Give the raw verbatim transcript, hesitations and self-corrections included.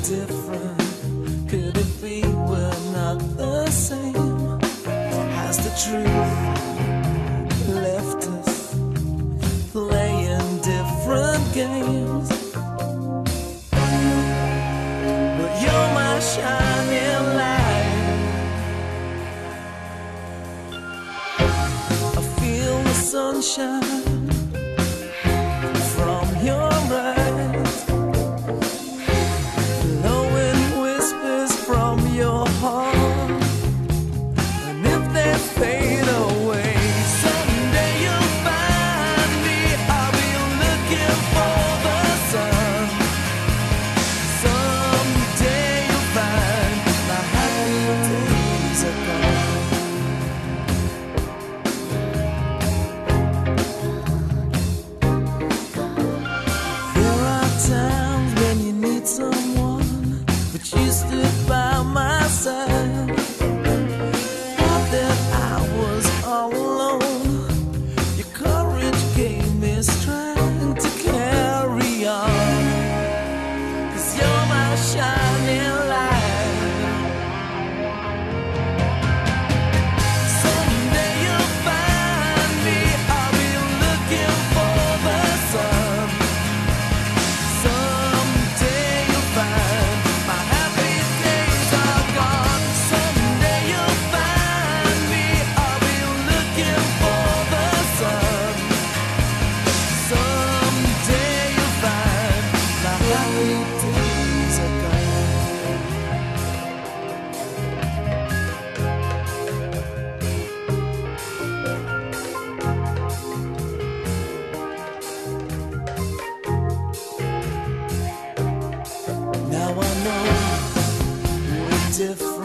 different could it be? We're not the same. Has the truth left us playing different games? But you're my shining light. I feel the sunshine from your eyes, blowing whispers from your heart. And if they fade away, someday you'll find me. I'll be looking for the sun. Someday you'll find my happy days are gone. There are times when you need someone, but you stood by my side. Thought that I was all alone. Your courage gave me strength to carry on. 'Cause you're my shining light. Someday you'll find me. I'll be looking for the sun. Someday you'll find my happy days are gone. Someday you'll find me. I'll be looking for the sun. Someday you'll find my happy days are gone. Now I know we're different.